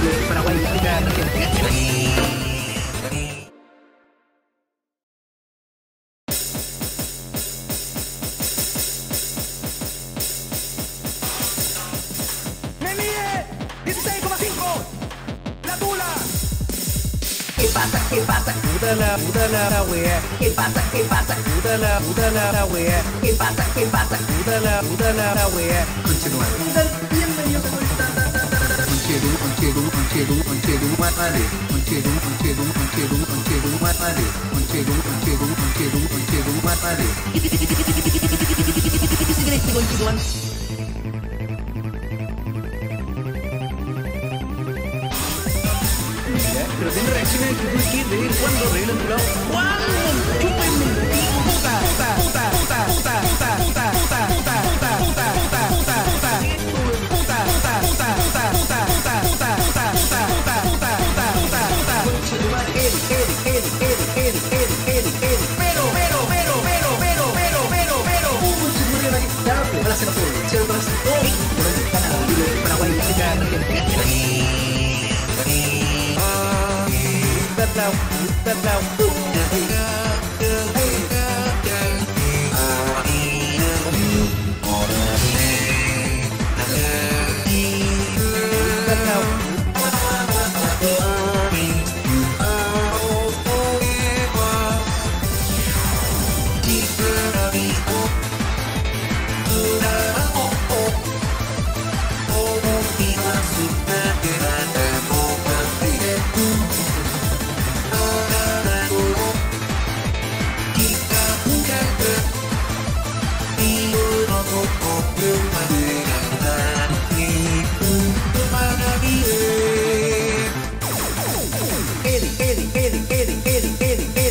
para bailar la gente. ¡Menie! 16,5. ¡La tula! ¿Qué pasa? ¿Qué pasa? Udala, wea. ¿Qué pasa? ¿Qué pasa? Udala, wea. ¿Qué pasa? ¿Qué pasa? Udala, wea. Continúa. Bienvenidos a nuestra pero tiene reacciones que tú quieres de ver cuando arreglan tu lado. ¡Cuándo! ¡Chúpenme! ¡Puta! ¡Puta! ¡Puta! ¡Puta! ¡Puta! ¡Puta! ¡Puta! ¡Puta! ¡Puta! ¡Puta! ¡Puta! ¡Puta! ¡Puta! ¡Puta! ¡Puta! ¡Puta! Ahora se nos fue. Se nos fue. Por el canal para bailar la gente. Eddie.